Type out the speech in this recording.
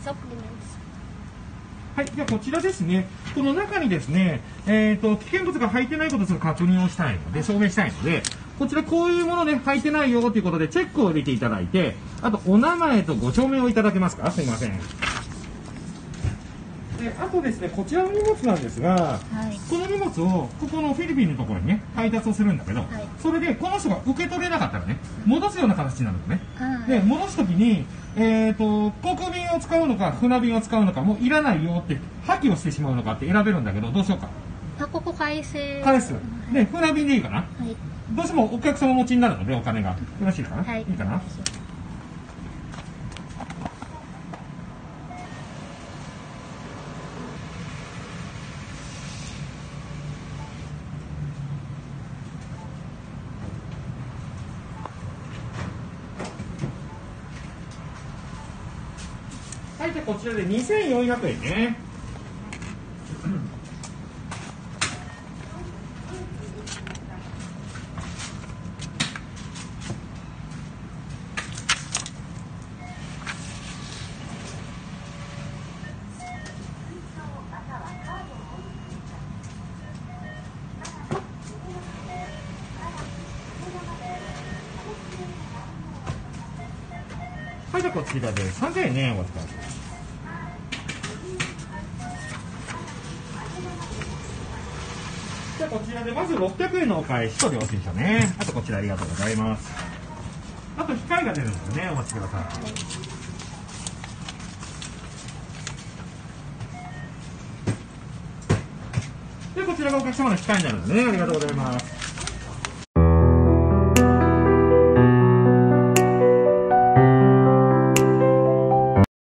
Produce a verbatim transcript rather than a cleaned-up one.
はい、じゃあこちらですね、この中にですね、えっと、危険物が入ってないことをちょっと確認をしたいので、証明したいので、こちらこういうものね、入ってないよということで、チェックを入れていただいて、あと、お名前とご証明をいただけますか？すいません。で、あとですね、こちらの荷物なんですが、はい、この荷物をここのフィリピンのところにね配達をするんだけど、はい、それでこの人が受け取れなかったらね戻すような形になるのね、はい、で戻す時に、えーと国便を使うのか船便を使うのかもういらないよって破棄をしてしまうのかって選べるんだけど、どうしようか。 あ、ここ返せ返すで、船便でいいかな、はい、どうしてもお客様持ちになるのでお金がよろしいかな、はい、いいかな。はい、じゃあこちらでにせんよんひゃくえんね。はい、じゃあこちらでさんぜんえんね、お預かりします。じゃあこちらでまずろっぴゃくえんのお返しと領収書ね。あとこちらありがとうございます。あと機械が出るんですね、お待ちください。で、こちらがお客様の機械になるんですね。ありがとうございます。